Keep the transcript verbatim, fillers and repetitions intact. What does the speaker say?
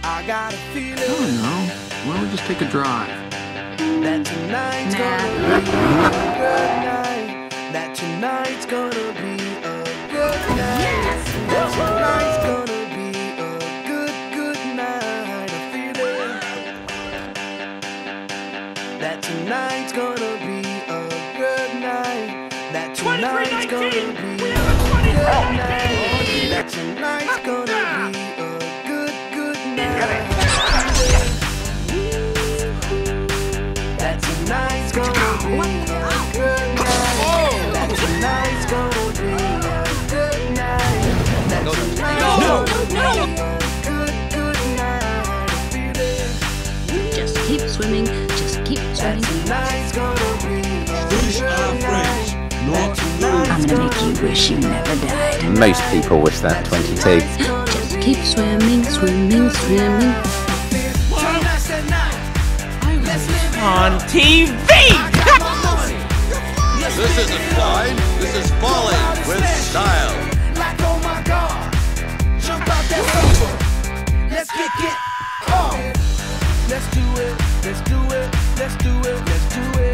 I got a feeling. I don't know. Why don't we just take a drive? That tonight's Nah. gonna be a good night. That tonight's gonna be a good night. Yes! That tonight's gonna be a good, good night. I feel it. That tonight's gonna be a good night. That tonight's gonna be a good night. That tonight's gonna be a good, good night. That tonight's gonna be a good night. That tonight's gonna be a good night. That tonight's gonna be a good, good night. Feel it. Just keep swimming, just keep That swimming. tonight's gonna be a Fish good are night. friends, not I'm gonna make you wish you never died. Most people wish that, twenty-two. Just keep swimming, swimming, swimming. On T V! This isn't flying, this is falling with style. Like, oh my God, jump out that sofa. Let's kick it off. Let's do it, let's do it, let's do it, let's do it.